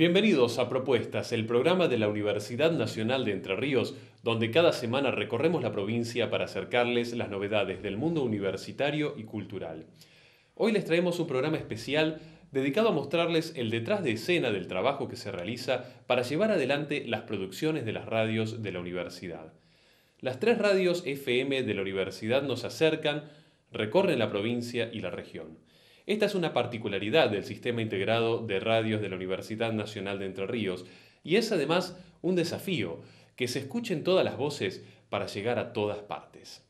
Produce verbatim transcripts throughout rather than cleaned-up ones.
Bienvenidos a Propuestas, el programa de la Universidad Nacional de Entre Ríos, donde cada semana recorremos la provincia para acercarles las novedades del mundo universitario y cultural. Hoy les traemos un programa especial dedicado a mostrarles el detrás de escena del trabajo que se realiza para llevar adelante las producciones de las radios de la universidad. Las tres radios F M de la universidad nos acercan, recorren la provincia y la región. Esta es una particularidad del sistema integrado de radios de la Universidad Nacional de Entre Ríos y es además un desafío, que se escuchen todas las voces para llegar a todas partes.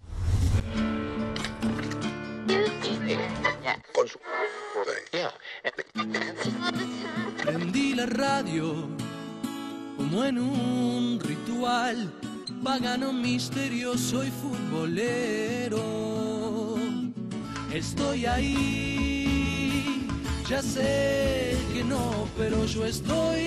Prendí la radio como en un ritual pagano, misterioso y futbolero. Estoy ahí, ya sé que no, pero yo estoy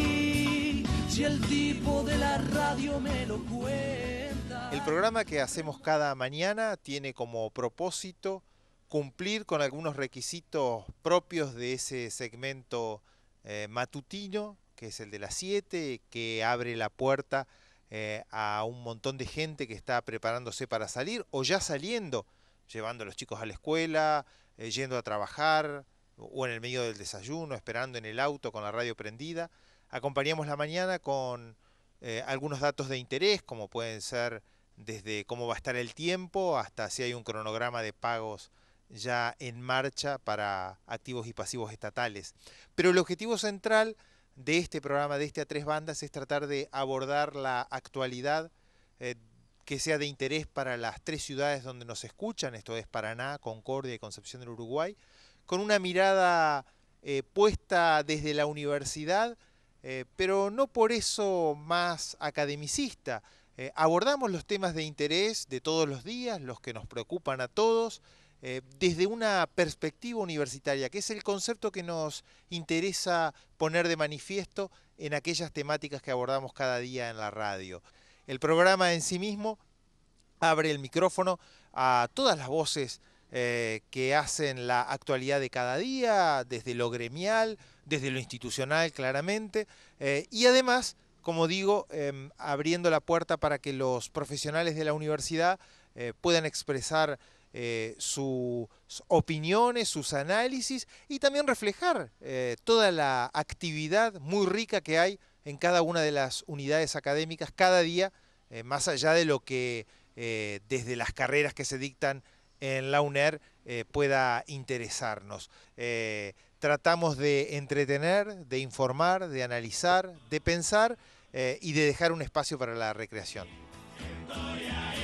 ahí. Si el tipo de la radio me lo cuenta. El programa que hacemos cada mañana tiene como propósito cumplir con algunos requisitos propios de ese segmento eh, matutino, que es el de las siete, que abre la puerta eh, a un montón de gente que está preparándose para salir o ya saliendo, llevando a los chicos a la escuela, eh, yendo a trabajar o en el medio del desayuno, esperando en el auto con la radio prendida. Acompañamos la mañana con eh, algunos datos de interés, como pueden ser desde cómo va a estar el tiempo hasta si hay un cronograma de pagos ya en marcha para activos y pasivos estatales. Pero el objetivo central de este programa, de este A Tres Bandas, es tratar de abordar la actualidad eh, que sea de interés para las tres ciudades donde nos escuchan, esto es Paraná, Concordia y Concepción del Uruguay, con una mirada eh, puesta desde la universidad, eh, pero no por eso más academicista. Eh, abordamos los temas de interés de todos los días, los que nos preocupan a todos, eh, desde una perspectiva universitaria, que es el concepto que nos interesa poner de manifiesto en aquellas temáticas que abordamos cada día en la radio. El programa en sí mismo abre el micrófono a todas las voces eh, que hacen la actualidad de cada día, desde lo gremial, desde lo institucional claramente, eh, y además, como digo, eh, abriendo la puerta para que los profesionales de la universidad eh, puedan expresar eh, sus opiniones, sus análisis y también reflejar eh, toda la actividad muy rica que hay en cada una de las unidades académicas cada día, eh, más allá de lo que eh, desde las carreras que se dictan en la UNER eh, pueda interesarnos. Eh, tratamos de entretener, de informar, de analizar, de pensar eh, y de dejar un espacio para la recreación. Estoy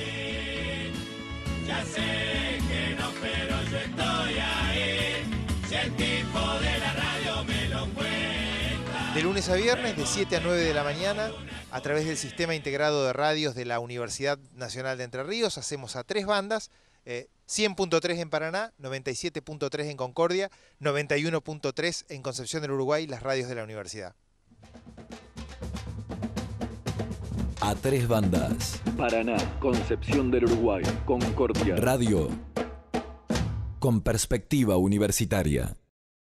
ahí, ya sé que no, pero yo estoy ahí, si el tipo de la radio me lo cuenta. De lunes a viernes, de siete a nueve de la mañana, a través del Sistema Integrado de Radios de la Universidad Nacional de Entre Ríos, hacemos A Tres Bandas, eh, cien punto tres en Paraná, noventa y siete punto tres en Concordia, noventa y uno punto tres en Concepción del Uruguay, las radios de la universidad. A Tres Bandas. Paraná, Concepción del Uruguay, Concordia. Radio con perspectiva universitaria.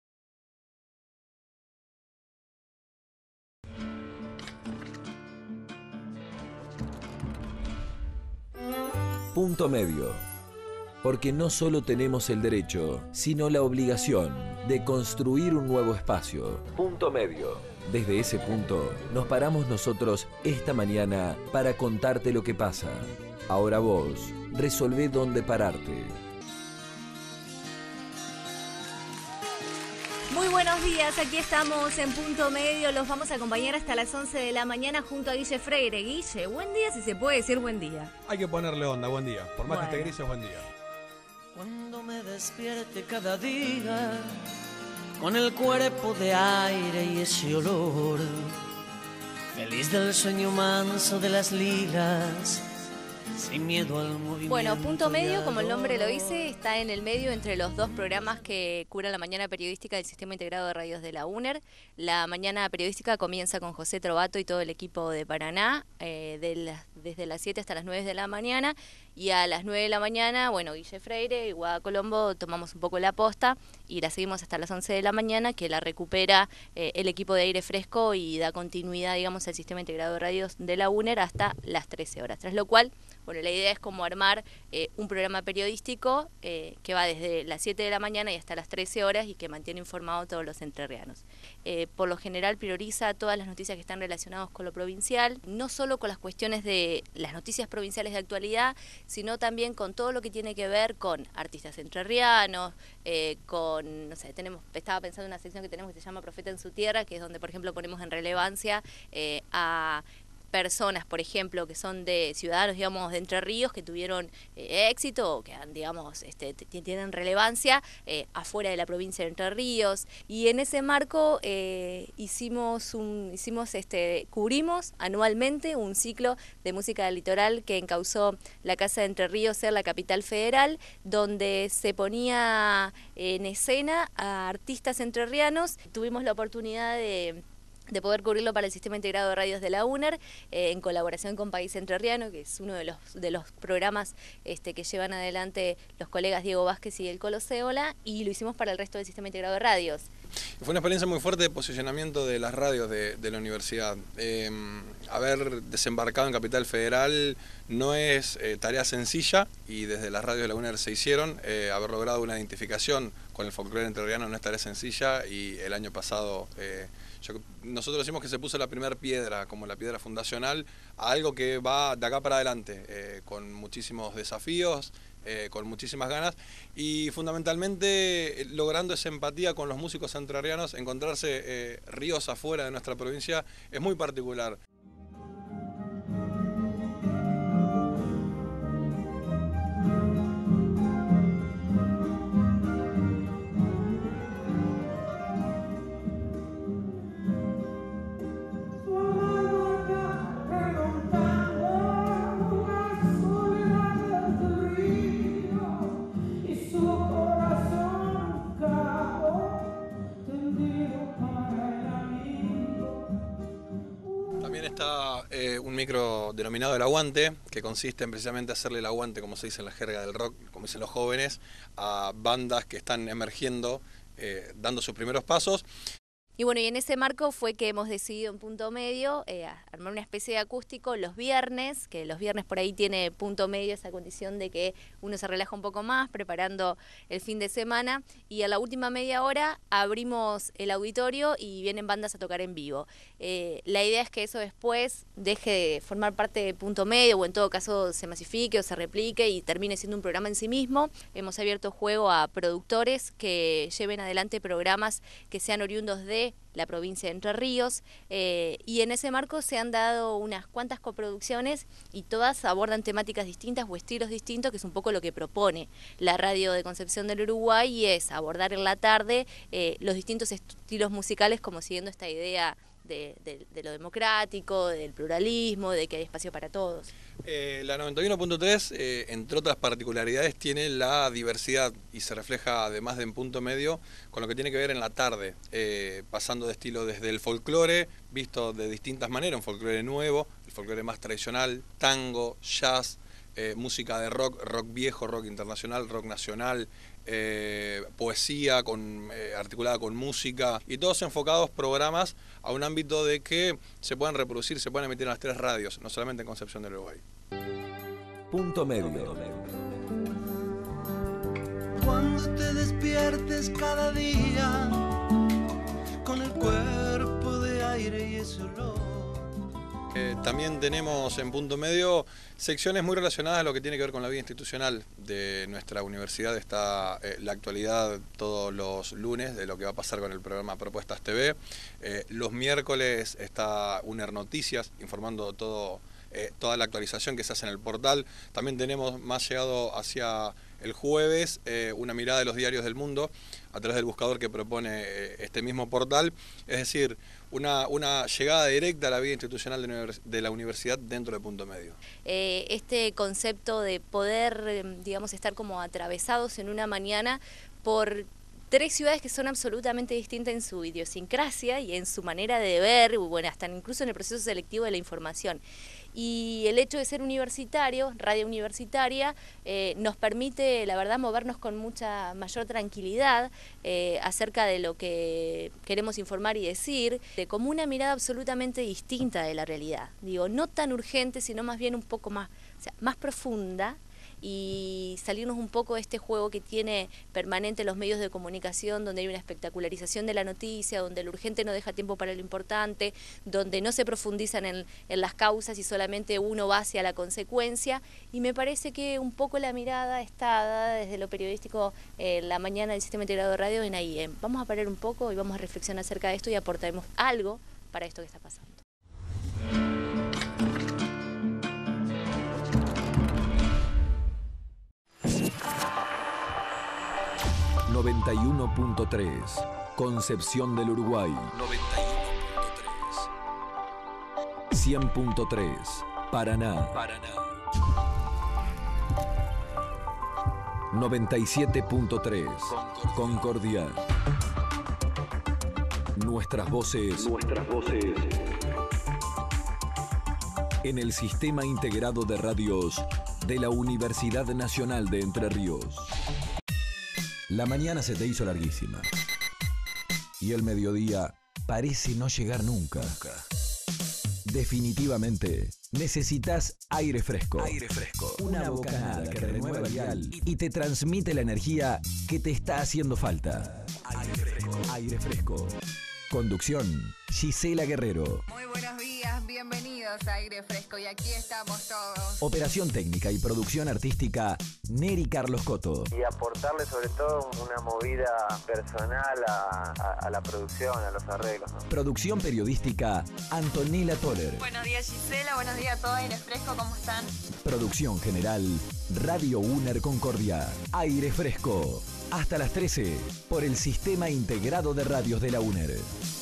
Punto medio. Porque no solo tenemos el derecho, sino la obligación de construir un nuevo espacio. Punto medio. Desde ese punto nos paramos nosotros esta mañana para contarte lo que pasa. Ahora vos, resolvé dónde pararte. Muy buenos días, aquí estamos en Punto Medio, los vamos a acompañar hasta las once de la mañana junto a Guille Freire. Guille, buen día, si se puede decir buen día. Hay que ponerle onda, buen día, por más bueno. que esté gris es buen día. Cuando me despierte cada día con el cuerpo de aire y ese olor, feliz del sueño manso de las lilas, sin miedo al movimiento. Bueno, Punto Medio, como el nombre lo dice, está en el medio entre los dos programas que curan la mañana periodística del Sistema Integrado de Radios de la UNER. La mañana periodística comienza con José Trovato y todo el equipo de Paraná, eh, de las, desde las siete hasta las nueve de la mañana. Y a las nueve de la mañana, bueno, Guille Freire y Guada Colombo tomamos un poco la posta y la seguimos hasta las once de la mañana, que la recupera eh, el equipo de Aire Fresco y da continuidad, digamos, al sistema integrado de radios de la UNER hasta las trece horas. Tras lo cual, bueno, la idea es como armar eh, un programa periodístico eh, que va desde las siete de la mañana y hasta las trece horas y que mantiene informado a todos los entrerrianos. Eh, por lo general prioriza todas las noticias que están relacionadas con lo provincial, no solo con las cuestiones de las noticias provinciales de actualidad, sino también con todo lo que tiene que ver con artistas entrerrianos, eh, con, no sé, tenemos, estaba pensando en una sección que tenemos que se llama Profeta en su tierra, que es donde, por ejemplo, ponemos en relevancia eh, a personas, por ejemplo, que son de ciudadanos, digamos, de Entre Ríos, que tuvieron eh, éxito o que, digamos, este, tienen relevancia eh, afuera de la provincia de Entre Ríos. Y en ese marco eh, hicimos, un, hicimos este, cubrimos anualmente un ciclo de música del litoral que encauzó la Casa de Entre Ríos ser la capital federal, donde se ponía en escena a artistas entrerrianos. Tuvimos la oportunidad de de poder cubrirlo para el Sistema Integrado de Radios de la UNER, eh, en colaboración con País Entrerriano, que es uno de los, de los programas este, que llevan adelante los colegas Diego Vázquez y el Colo Ceola, y lo hicimos para el resto del Sistema Integrado de Radios. Fue una experiencia muy fuerte de posicionamiento de las radios de, de la universidad. Eh, haber desembarcado en Capital Federal no es eh, tarea sencilla, y desde las radios de la UNER se hicieron. Eh, haber logrado una identificación con el folclore entrerriano no es tarea sencilla, y el año pasado eh, yo, nosotros decimos que se puso la primera piedra, como la piedra fundacional, a algo que va de acá para adelante, eh, con muchísimos desafíos, eh, con muchísimas ganas, y fundamentalmente eh, logrando esa empatía con los músicos entrerrianos. Encontrarse eh, ríos afuera de nuestra provincia es muy particular. También está eh, un micro denominado El Aguante, que consiste en precisamente hacerle el aguante, como se dice en la jerga del rock, como dicen los jóvenes, a bandas que están emergiendo, eh, dando sus primeros pasos. Y bueno, y en ese marco fue que hemos decidido en Punto Medio eh, armar una especie de acústico los viernes, que los viernes por ahí tiene Punto Medio esa condición de que uno se relaja un poco más preparando el fin de semana, y a la última media hora abrimos el auditorio y vienen bandas a tocar en vivo. Eh, la idea es que eso después deje de formar parte de Punto Medio, o en todo caso se masifique o se replique y termine siendo un programa en sí mismo. Hemos abierto juego a productores que lleven adelante programas que sean oriundos de la provincia de Entre Ríos, eh, y en ese marco se han dado unas cuantas coproducciones y todas abordan temáticas distintas o estilos distintos, que es un poco lo que propone la radio de Concepción del Uruguay, y es abordar en la tarde eh, los distintos estilos musicales, como siguiendo esta idea de, de, de lo democrático, del pluralismo, de que hay espacio para todos. Eh, la noventa y uno punto tres, eh, entre otras particularidades, tiene la diversidad y se refleja además de en Punto Medio con lo que tiene que ver en la tarde, eh, pasando de estilo desde el folclore, visto de distintas maneras, un folclore nuevo, el folclore más tradicional, tango, jazz, eh, música de rock, rock viejo, rock internacional, rock nacional, eh, poesía con, eh, articulada con música, y todos enfocados programas a un ámbito de que se puedan reproducir, se puedan emitir en las tres radios, no solamente en Concepción del Uruguay. Punto Medio. Cuando te despiertes cada día con el cuerpo de aire y ese olor. Eh, también tenemos en Punto Medio secciones muy relacionadas a lo que tiene que ver con la vida institucional de nuestra universidad. Está eh, la actualidad todos los lunes de lo que va a pasar con el programa Propuestas T V. Eh, los miércoles está UNER Noticias, informando todo, eh, toda la actualización que se hace en el portal. También tenemos más llegado hacia el jueves eh, una mirada de los diarios del mundo a través del buscador que propone eh, este mismo portal. Es decir, Una, una llegada directa a la vida institucional de, de la universidad dentro de Punto Medio. Eh, este concepto de poder, digamos, estar como atravesados en una mañana por tres ciudades que son absolutamente distintas en su idiosincrasia y en su manera de ver, bueno, hasta incluso en el proceso selectivo de la información. y el hecho de ser universitario, radio universitaria, eh, nos permite, la verdad, movernos con mucha mayor tranquilidad eh, acerca de lo que queremos informar y decir, de como una mirada absolutamente distinta de la realidad. Digo, no tan urgente, sino más bien un poco más, o sea, más profunda, y salirnos un poco de este juego que tiene permanente los medios de comunicación, donde hay una espectacularización de la noticia, donde lo urgente no deja tiempo para lo importante, donde no se profundizan en, en las causas y solamente uno va hacia la consecuencia. Y me parece que un poco la mirada está dada desde lo periodístico, eh, la mañana del Sistema Integrado de Radio en A I E. Vamos a parar un poco y vamos a reflexionar acerca de esto y aportaremos algo para esto que está pasando. noventa y uno punto tres, Concepción del Uruguay. noventa y uno punto tres. cien punto tres, Paraná. Paraná. noventa y siete punto tres, Concordia. Nuestras voces. Nuestras voces. En el Sistema Integrado de Radios de la Universidad Nacional de Entre Ríos. La mañana se te hizo larguísima. Y el mediodía parece no llegar nunca. Definitivamente, necesitas aire fresco. Aire fresco. Una bocanada que renueva el dial y te transmite la energía que te está haciendo falta. Aire fresco. Aire fresco. Conducción, Gisela Guerrero. Muy buenos días, bienvenidos a Aire Fresco y aquí estamos todos. Operación técnica y producción artística, Neri Carlos Coto. Y aportarle sobre todo una movida personal a, a, a la producción, a los arreglos, ¿no? Producción periodística, Antonella Toller. Buenos días Gisela, buenos días a todo Aire Fresco, ¿cómo están? Producción general, Radio UNER Concordia. Aire Fresco. Hasta las trece, por el Sistema Integrado de Radios de la UNER.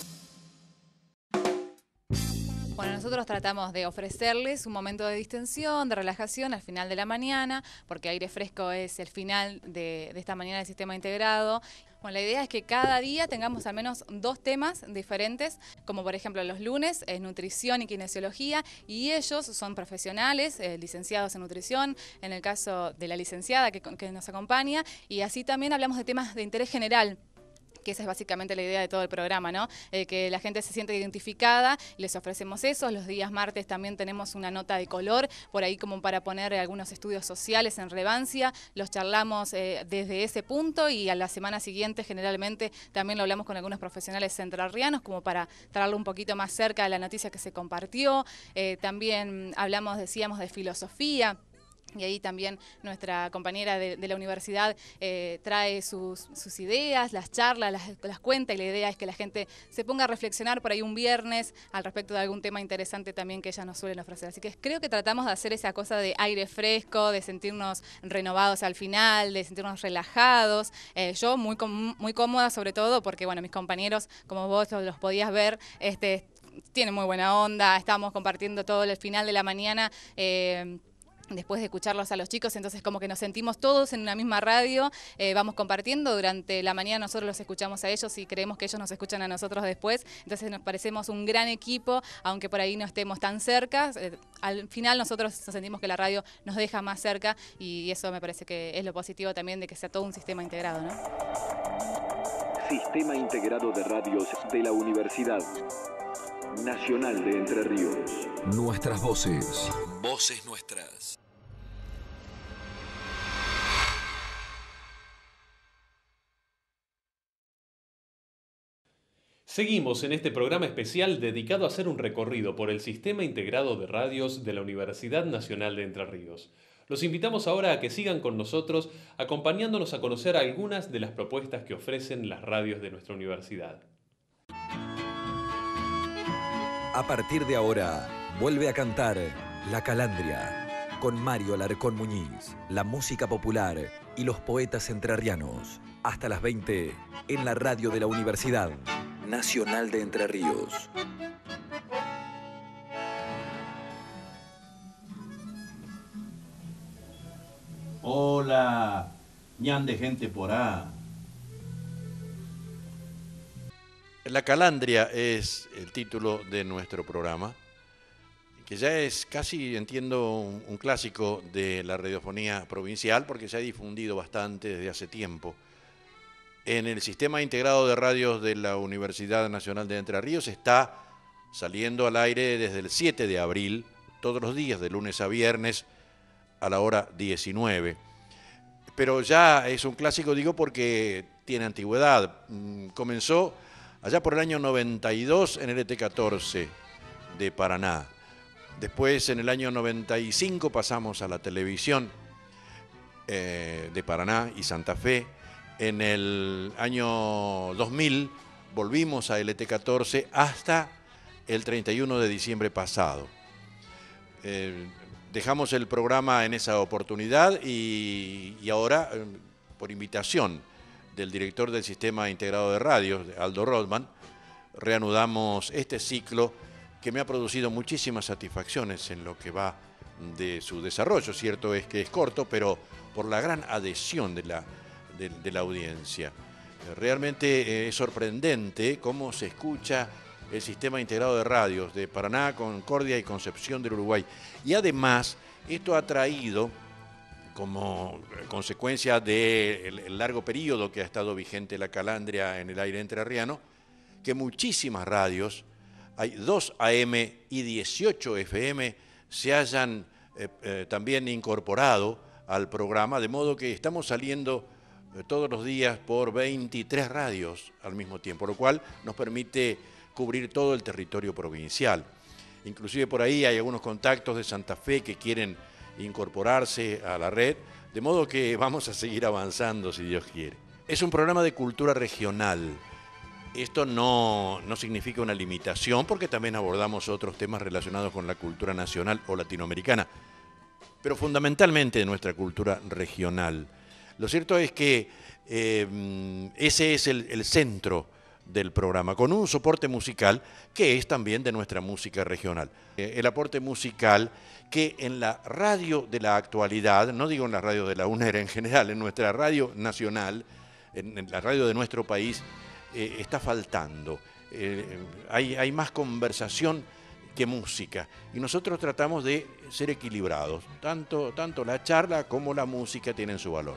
Bueno, nosotros tratamos de ofrecerles un momento de distensión, de relajación al final de la mañana, porque Aire Fresco es el final de, de esta mañana del Sistema Integrado. Bueno, la idea es que cada día tengamos al menos dos temas diferentes, como por ejemplo los lunes es nutrición y kinesiología, y ellos son profesionales, eh, licenciados en nutrición, en el caso de la licenciada que, que nos acompaña, y así también hablamos de temas de interés general, que esa es básicamente la idea de todo el programa, ¿no? Eh, que la gente se siente identificada, les ofrecemos eso. Los días martes también tenemos una nota de color, por ahí como para poner algunos estudios sociales en relevancia, los charlamos eh, desde ese punto, y a la semana siguiente generalmente también lo hablamos con algunos profesionales entrerrianos, como para traerlo un poquito más cerca de la noticia que se compartió. Eh, también hablamos, decíamos, de filosofía. Y ahí también nuestra compañera de, de la universidad eh, trae sus, sus ideas, las charlas, las, las cuenta, y la idea es que la gente se ponga a reflexionar por ahí un viernes al respecto de algún tema interesante también que ellas nos suelen ofrecer. Así que creo que tratamos de hacer esa cosa de aire fresco, de sentirnos renovados al final, de sentirnos relajados. Eh, yo muy, muy cómoda sobre todo porque, bueno, mis compañeros, como vos los podías ver, este, tienen muy buena onda, estamos compartiendo todo el final de la mañana, eh, después de escucharlos a los chicos, entonces como que nos sentimos todos en una misma radio, eh, vamos compartiendo durante la mañana, nosotros los escuchamos a ellos y creemos que ellos nos escuchan a nosotros después, entonces nos parecemos un gran equipo, aunque por ahí no estemos tan cerca, eh, al final nosotros sentimos que la radio nos deja más cerca, y eso me parece que es lo positivo también de que sea todo un sistema integrado, ¿no? Sistema Integrado de Radios de la Universidad Nacional de Entre Ríos. Nuestras voces. Voces nuestras. Seguimos en este programa especial dedicado a hacer un recorrido por el Sistema Integrado de Radios de la Universidad Nacional de Entre Ríos. Los invitamos ahora a que sigan con nosotros, acompañándonos a conocer algunas de las propuestas que ofrecen las radios de nuestra universidad. A partir de ahora, vuelve a cantar La Calandria, con Mario Alarcón Muñiz, la música popular y los poetas entrerrianos. Hasta las veinte, en la radio de la Universidad Nacional de Entre Ríos. Hola, ñan de gente por ahí. La Calandria es el título de nuestro programa, que ya es casi, entiendo, un, un clásico de la radiofonía provincial, porque se ha difundido bastante desde hace tiempo. En el sistema integrado de radios de la Universidad Nacional de Entre Ríos está saliendo al aire desde el siete de abril, todos los días, de lunes a viernes, a la hora diecinueve. Pero ya es un clásico, digo, porque tiene antigüedad. Comenzó allá por el año noventa y dos en el E T catorce de Paraná. Después, en el año noventa y cinco, pasamos a la televisión eh, de Paraná y Santa Fe. En el año dos mil volvimos a E T catorce hasta el treinta y uno de diciembre pasado. Eh, dejamos el programa en esa oportunidad y, y ahora, eh, por invitación del director del Sistema Integrado de Radios, Aldo Rodman, reanudamos este ciclo que me ha producido muchísimas satisfacciones en lo que va de su desarrollo. Cierto es que es corto, pero por la gran adhesión de la, de, de la audiencia. Realmente es sorprendente cómo se escucha el Sistema Integrado de Radios de Paraná, Concordia y Concepción del Uruguay. Y además, esto ha traído, como consecuencia del largo periodo que ha estado vigente la calandria en el aire entrerriano, que muchísimas radios, hay dos A M y dieciocho F M, se hayan eh, eh, también incorporado al programa, de modo que estamos saliendo eh, todos los días por veintitrés radios al mismo tiempo, lo cual nos permite cubrir todo el territorio provincial. Inclusive por ahí hay algunos contactos de Santa Fe que quieren incorporarse a la red, de modo que vamos a seguir avanzando si Dios quiere. Es un programa de cultura regional. Esto no, no significa una limitación, porque también abordamos otros temas relacionados con la cultura nacional o latinoamericana, pero fundamentalmente de nuestra cultura regional. Lo cierto es que eh, ese es el, el centro del programa, con un soporte musical que es también de nuestra música regional. Eh, el aporte musical que en la radio de la actualidad, no digo en la radio de la UNER en general, en nuestra radio nacional, en, en la radio de nuestro país, eh, está faltando. Eh, hay, hay más conversación que música, y nosotros tratamos de ser equilibrados. Tanto, tanto la charla como la música tienen su valor.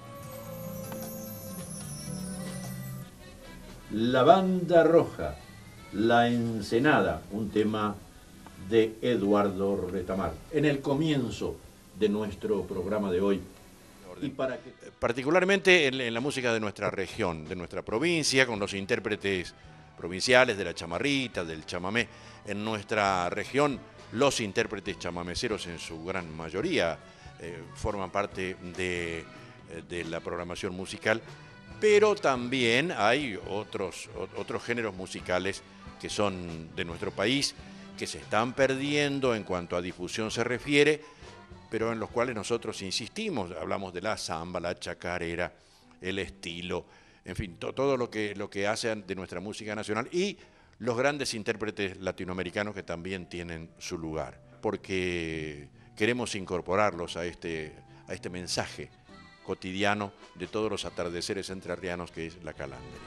La Banda Roja, La Ensenada, un tema de Eduardo Retamar, en el comienzo de nuestro programa de hoy. Y para que... Particularmente en, en la música de nuestra región, de nuestra provincia, con los intérpretes provinciales de la chamarrita, del chamamé. En nuestra región, los intérpretes chamameceros en su gran mayoría eh, forman parte de, de la programación musical, pero también hay otros, otros géneros musicales que son de nuestro país, que se están perdiendo en cuanto a difusión se refiere, pero en los cuales nosotros insistimos. Hablamos de la samba, la chacarera, el estilo, en fin, to, todo lo que, lo que hace de nuestra música nacional, y los grandes intérpretes latinoamericanos que también tienen su lugar, porque queremos incorporarlos a este, a este mensaje cotidiano de todos los atardeceres entrerrianos que es la calandria.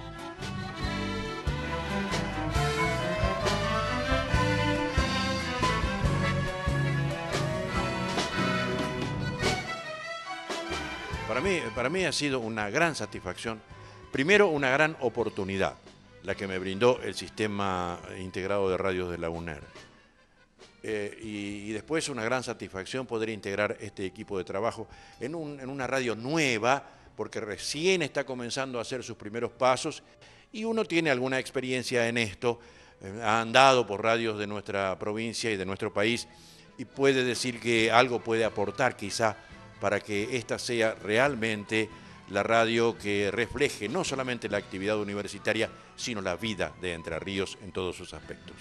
Para mí, para mí ha sido una gran satisfacción, primero una gran oportunidad, la que me brindó el Sistema Integrado de Radios de la UNER. Eh, y, y después una gran satisfacción poder integrar este equipo de trabajo en, un, en una radio nueva, porque recién está comenzando a hacer sus primeros pasos y uno tiene alguna experiencia en esto, eh, ha andado por radios de nuestra provincia y de nuestro país y puede decir que algo puede aportar quizá para que esta sea realmente la radio que refleje no solamente la actividad universitaria, sino la vida de Entre Ríos en todos sus aspectos.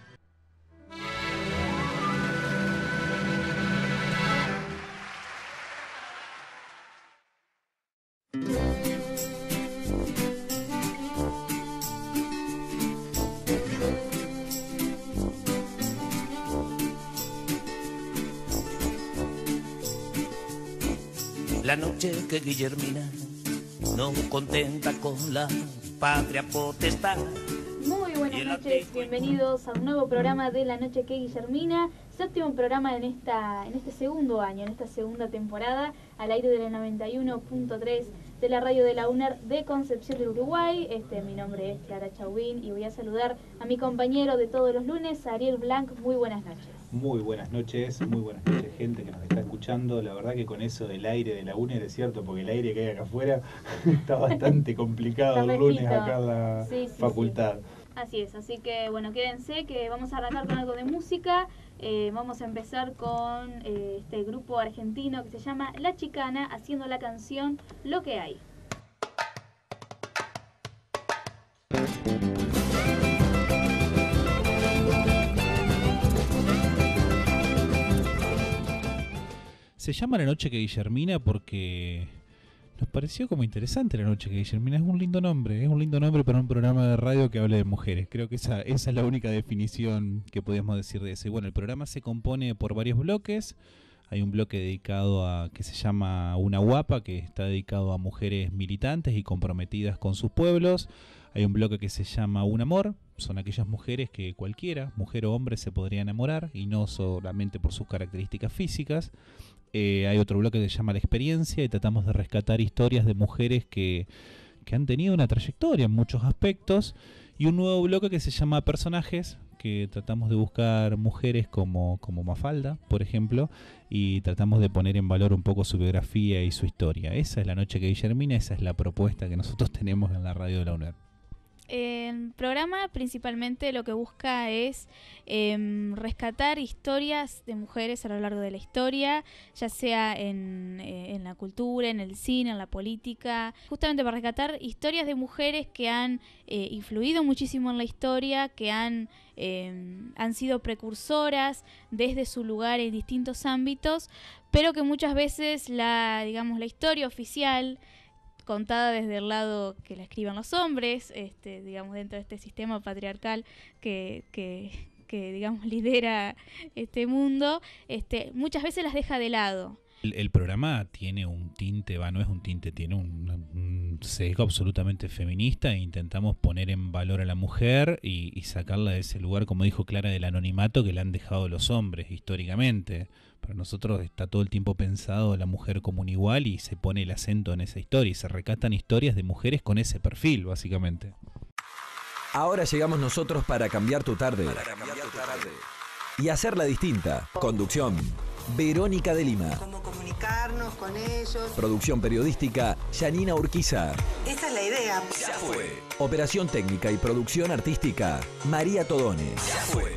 La noche que Guillermina, no contenta con la patria potestad. Muy buenas buenas noches, bienvenidos a un nuevo programa de La Noche que Guillermina, séptimo programa en esta en este segundo año, en esta segunda temporada, al aire de la noventa y uno punto tres de la radio de la UNER de Concepción del Uruguay. Este, mi nombre es Clara Chauvin y voy a saludar a mi compañero de todos los lunes, Ariel Blanc. Muy buenas noches. Muy buenas noches, muy buenas noches, gente que nos está escuchando. La verdad que con eso del aire de la UNER es cierto, porque el aire que hay acá afuera está bastante complicado el lunes acá en la sí, sí, facultad. Sí. Así es, así que bueno, quédense que vamos a arrancar con algo de música. Eh, vamos a empezar con eh, este grupo argentino que se llama La Chicana, haciendo la canción Lo que hay. Se llama La Noche que Guillermina porque nos pareció como interesante La Noche que Guillermina. Es un lindo nombre, es un lindo nombre para un programa de radio que hable de mujeres. Creo que esa, esa es la única definición que podemos decir de eso. Y bueno, el programa se compone por varios bloques. Hay un bloque dedicado a, que se llama Una Guapa, que está dedicado a mujeres militantes y comprometidas con sus pueblos. Hay un bloque que se llama Un Amor, son aquellas mujeres que cualquiera, mujer o hombre, se podría enamorar, y no solamente por sus características físicas. Eh, hay otro bloque que se llama La Experiencia, y tratamos de rescatar historias de mujeres que, que han tenido una trayectoria en muchos aspectos. Y un nuevo bloque que se llama Personajes, que tratamos de buscar mujeres como, como Mafalda, por ejemplo, y tratamos de poner en valor un poco su biografía y su historia. Esa es La Noche que Guillermina, esa es la propuesta que nosotros tenemos en la radio de la UNER. El programa principalmente lo que busca es eh, rescatar historias de mujeres a lo largo de la historia, ya sea en, eh, en la cultura, en el cine, en la política, justamente para rescatar historias de mujeres que han eh, influido muchísimo en la historia, que han, eh, han sido precursoras desde su lugar en distintos ámbitos, pero que muchas veces la, digamos, la historia oficial, contada desde el lado que la escriban los hombres, este, digamos, dentro de este sistema patriarcal que, que, que digamos, lidera este mundo, este, muchas veces las deja de lado. El, el programa tiene un tinte, va, no es un tinte, tiene un, un sesgo absolutamente feminista, e intentamos poner en valor a la mujer y, y sacarla de ese lugar, como dijo Clara, del anonimato que le han dejado los hombres históricamente. Para nosotros está todo el tiempo pensado la mujer como un igual, y se pone el acento en esa historia y se rescatan historias de mujeres con ese perfil, básicamente. Ahora llegamos nosotros para cambiar tu tarde, para cambiar tu tarde. Y hacerla distinta. Conducción: Verónica de Lima. Cómo comunicarnos con ellos. Producción periodística: Yanina Urquiza. Esa es la idea. Ya fue. Operación técnica y producción artística: María Todones. Ya fue.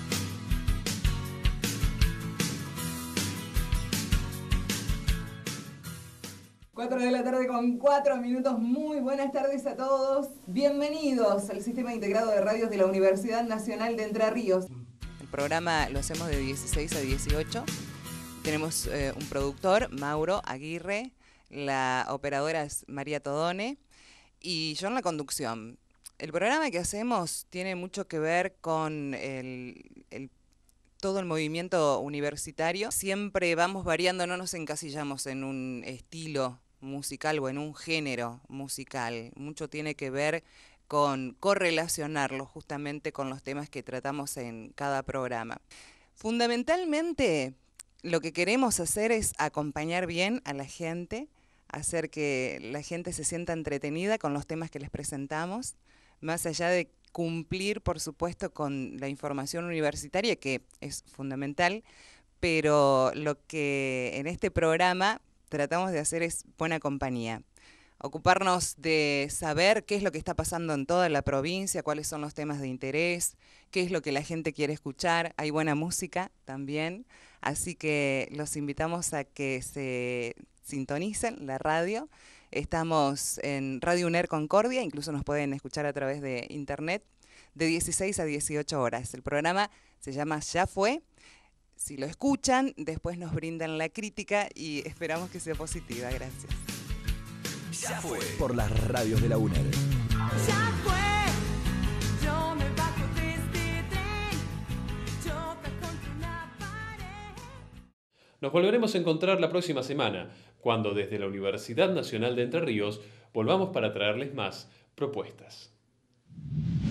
cuatro de la tarde con cuatro minutos. Muy buenas tardes a todos. Bienvenidos al Sistema Integrado de Radios de la Universidad Nacional de Entre Ríos. El programa lo hacemos de dieciséis a dieciocho. Tenemos eh, un productor, Mauro Aguirre, la operadora es María Todone y yo en la conducción. El programa que hacemos tiene mucho que ver con el, el todo el movimiento universitario. Siempre vamos variando, no nos encasillamos en un estilo musical o en un género musical. Mucho tiene que ver con correlacionarlo justamente con los temas que tratamos en cada programa. Fundamentalmente, lo que queremos hacer es acompañar bien a la gente, hacer que la gente se sienta entretenida con los temas que les presentamos, más allá de cumplir, por supuesto, con la información universitaria, que es fundamental, pero lo que en este programa tratamos de hacer es buena compañía. Ocuparnos de saber qué es lo que está pasando en toda la provincia, cuáles son los temas de interés, qué es lo que la gente quiere escuchar. Hay buena música también, así que los invitamos a que se sintonicen la radio. Estamos en Radio UNER Concordia, incluso nos pueden escuchar a través de internet, de dieciséis a dieciocho horas. El programa se llama Ya Fue. Si lo escuchan, después nos brindan la crítica y esperamos que sea positiva. Gracias. Ya fue. Por las radios de la UNER. Ya fue. Yo me bajo de este tren. Choca contra una pared. Nos volveremos a encontrar la próxima semana, cuando desde la Universidad Nacional de Entre Ríos volvamos para traerles más propuestas.